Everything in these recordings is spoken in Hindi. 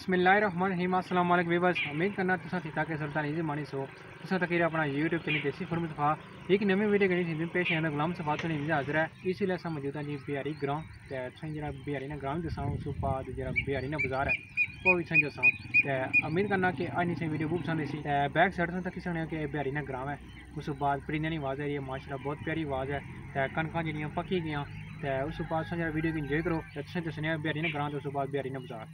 बिस्मिल्लाहिर्रहमानिर्रहीम अस्सलाम वालेकुम वीवर्स। उम्मीद करना तुसा ठीक ठाक सुल्तान इजी मानी सो तुसा तक अपना यूट्यूब चैनल देसी फॉर्म दिखा एक नवी वीडियो करनी थी पेश है गुलाम सफात ने हाजिर है। इसीलिए अस मौजूद हैं जी बिहारी ग्रां तो जरा बिहारी ने ग्रां दसा उस बाद जरा बिहारी ने बाजार है वो भी तुम दसा तो उम्मीद करना कि अज नी वीडियो बहुत पसंद सी बैक साइड तुम तक सुने कि बिहारी ने ग्रां है। उस बाद परिंदे की आवाज़ है ये माशाल्लाह बहुत प्यारी आवाज़ है। तो कनक जड़ियाँ पकी गई तो उस बाद जरा वीडियो को इंजॉय करो। तो तुम दसने बिहारी ने ग्रां तो उस बाद बिहारी ने बाजार।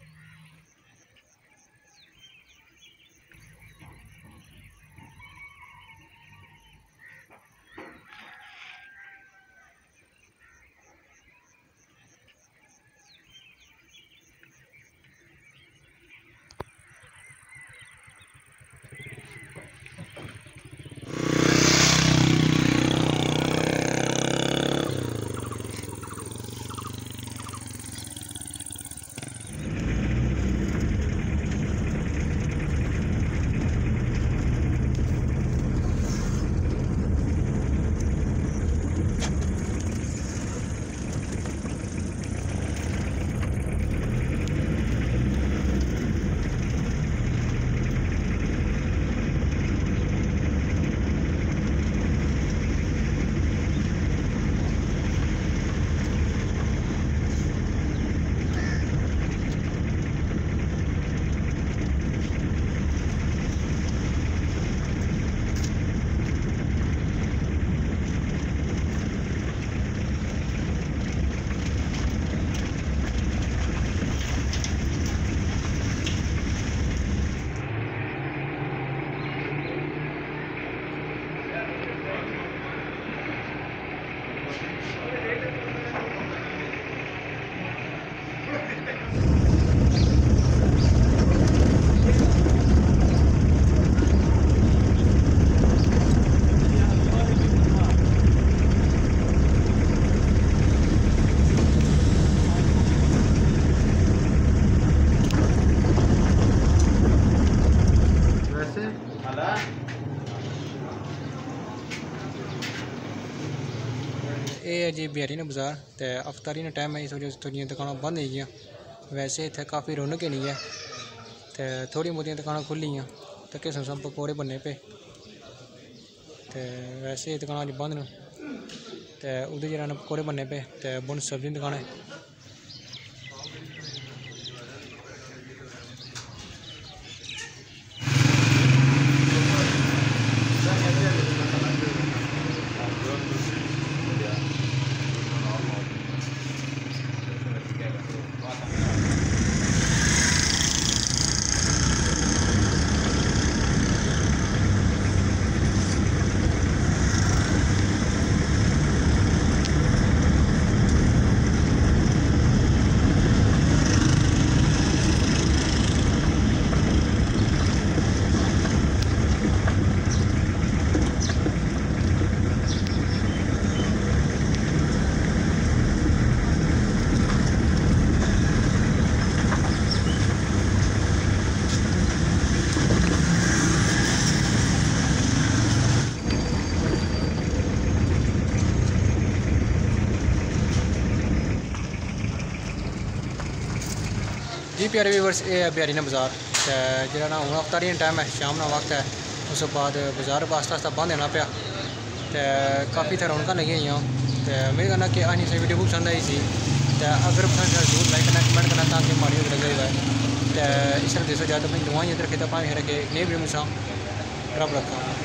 ये जी बिहारी ने बाजार तो अफ्तारी ने टाइम है इस वजह से थोड़ी दुकानें बंद हो गई। वैसे इतने काफ़ी रौनक नहीं है तो थोड़ी मोटी दुकानें खुली तो किस्म सब पकौड़े बनने पे तो वैसे दुकान अज बंद न तो उधर जरा पकौड़े बनने पे तो बुन सब्जी दुकान है। जी प्यारे व्यूअर्स ये है बिहारी ने बाजार तो जरा ना हूँ अफ्तारी टाइम है शाम का वक्त है। उस बाद बाजार आस्ता आस्ता बंद होना पाया तो काफ़ी इतने रौनक लगी हुई तो उम्मीद करना कि अज से वीडियो पसंद आई सी तो अगर पसंद है जरूर लाइक करना कमेंट करना ताकि हमारी लगे हुआ है तो इस तरह देसो ज़्यादा अपनी दुआएं रखे तो पाए रखे नहीं भी मुझा रब रखा।